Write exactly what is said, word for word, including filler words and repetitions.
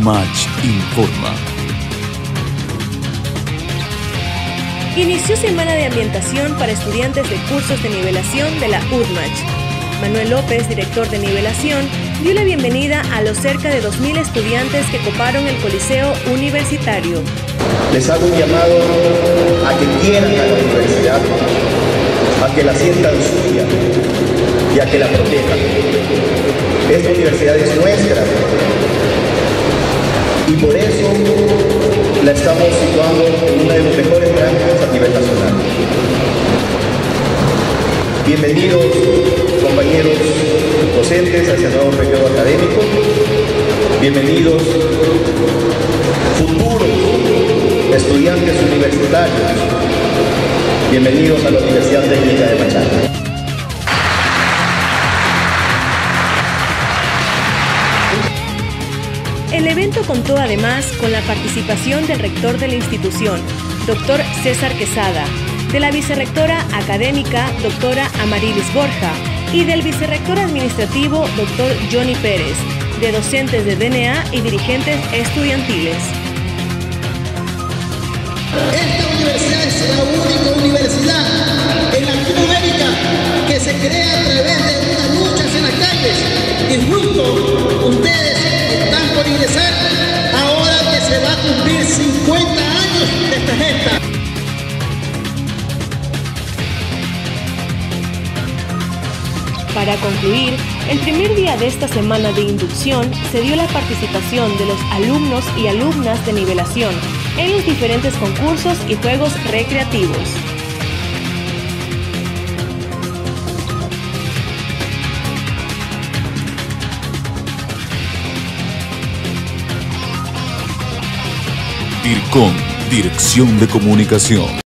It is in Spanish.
UDMACH informa. Inició semana de ambientación para estudiantes de cursos de nivelación de la UDMACH. Manuel López, director de nivelación, dio la bienvenida a los cerca de dos mil estudiantes que coparon el Coliseo Universitario. Les hago un llamado a que quieran a la universidad, a que la sientan suya y a que la protejan. Esta universidad es nuestra y por eso la estamos situando en uno de los mejores rankings a nivel nacional. Bienvenidos, compañeros docentes, a este nuevo periodo académico. Bienvenidos, futuros estudiantes universitarios. Bienvenidos a la Universidad Técnica de Machala. El evento contó además con la participación del rector de la institución, doctor César Quesada, de la vicerrectora académica, doctora Amarilis Borja, y del vicerrector administrativo, doctor Johnny Pérez, de docentes de D N A y dirigentes estudiantiles. Esta universidad es la única universidad en Latinoamérica que se crea a través de unas luchas en las calles. Y justo ustedes están por ingresar ahora que se va a cumplir cincuenta años de esta gesta. Para concluir, el primer día de esta semana de inducción se dio la participación de los alumnos y alumnas de nivelación en los diferentes concursos y juegos recreativos. DIRCOM, Dirección de Comunicación.